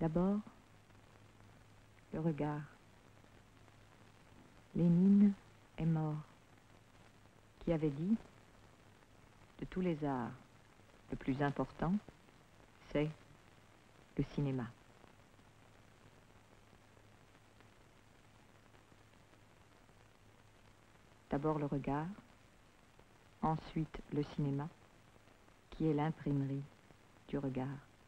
D'abord, le regard. Lénine est mort. Qui avait dit, de tous les arts, le plus important, c'est le cinéma. D'abord le regard, ensuite le cinéma, qui est l'imprimerie du regard.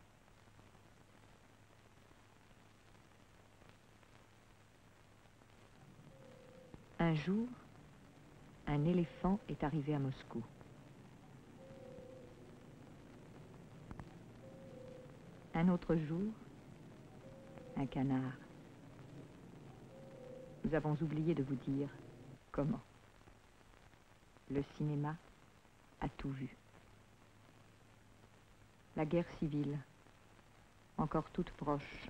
Un jour, un éléphant est arrivé à Moscou. Un autre jour, un canard. Nous avons oublié de vous dire comment. Le cinéma a tout vu. La guerre civile, encore toute proche.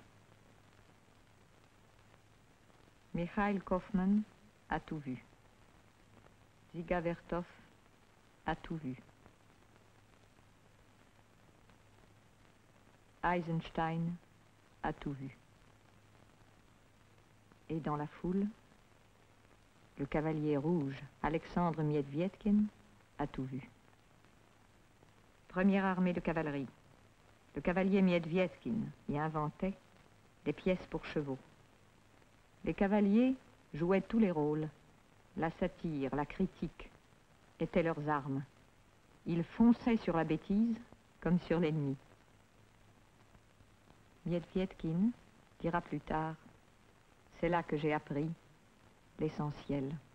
Mikhail Kaufmann a tout vu. Dziga Vertov a tout vu. Eisenstein a tout vu. Et dans la foule, le cavalier rouge Alexandre Miedvietkin a tout vu. Première armée de cavalerie. Le cavalier Miedvietkin y inventait des pièces pour chevaux. Les cavaliers jouaient tous les rôles. La satire, la critique étaient leurs armes. Ils fonçaient sur la bêtise comme sur l'ennemi. Miedvietkin dira plus tard, c'est là que j'ai appris l'essentiel.